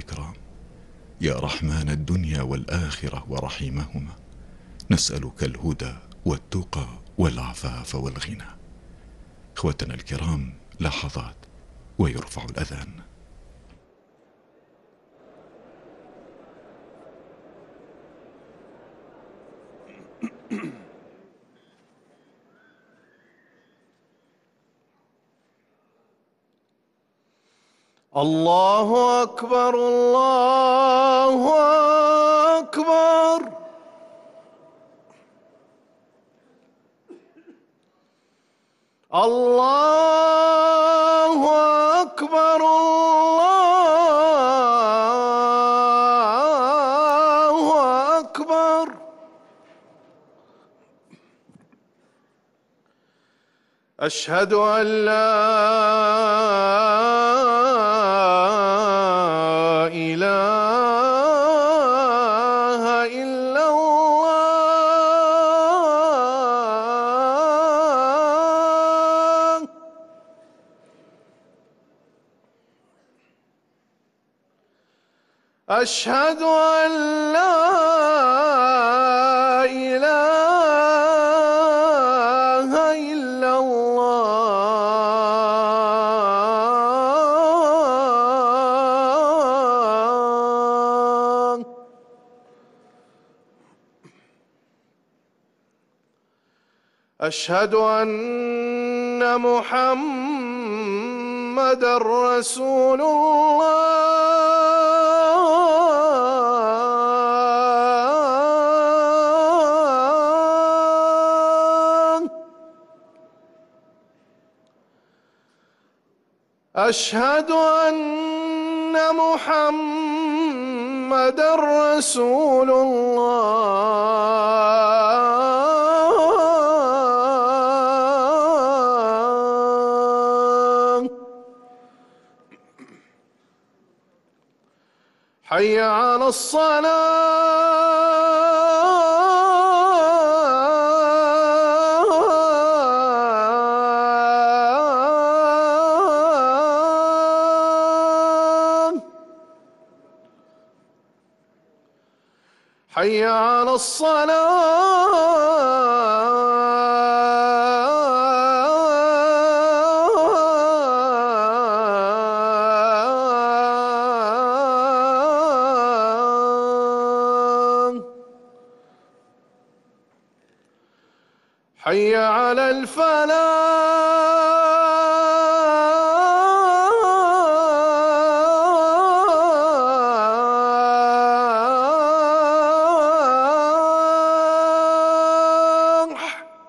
والإكرام، يا رحمن الدنيا والآخرة ورحيمهما، نسألك الهدى والتقى والعفاف والغنى. إخوتنا الكرام، لحظات ويرفع الأذان. الله أكبر الله أكبر. الله أكبر الله أكبر. أشهد أن لا إله إلا الله. أشهد أن لا إله إلا الله. أشهد أن محمدًا رسول الله. أشهد أن محمدًا رسول الله. حي على الصلاة. حي على الصلاة. حي على الفلاح.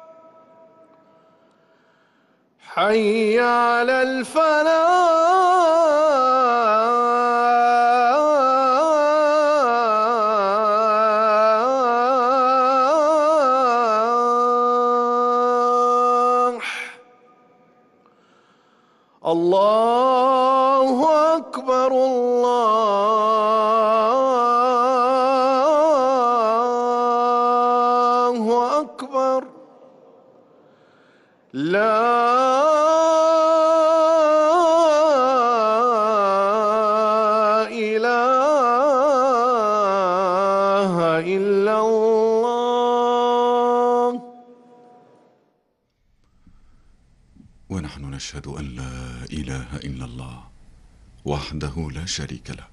حي على الفلاح. الله أكبر الله أكبر. لا إله إلا الله. ونحن نشهد أن لا إله إلا الله وحده لا شريك له،